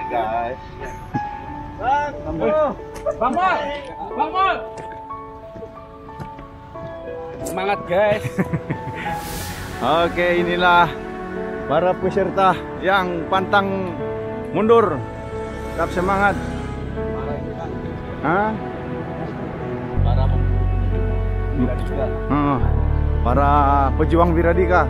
guys. Bangun! Bangun! Semangat guys. Oke, inilah para peserta yang pantang mundur. Tetap semangat. Hah? Para pejuang Wiradika.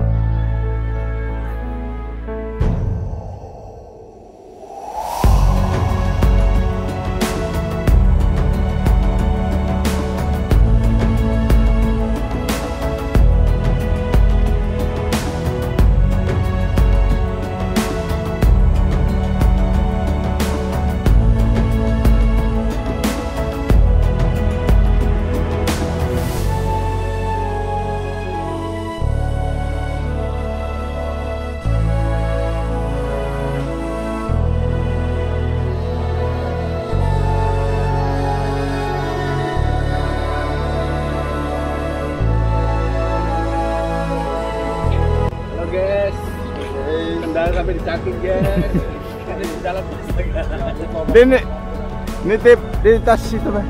Kendal sampai di caking guys. Di dalam Ini nitip di tas situ, Pak.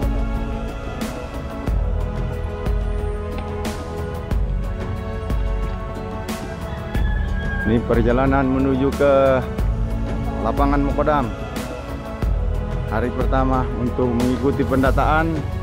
Ini perjalanan menuju ke lapangan Mokodam. Hari pertama untuk mengikuti pendataan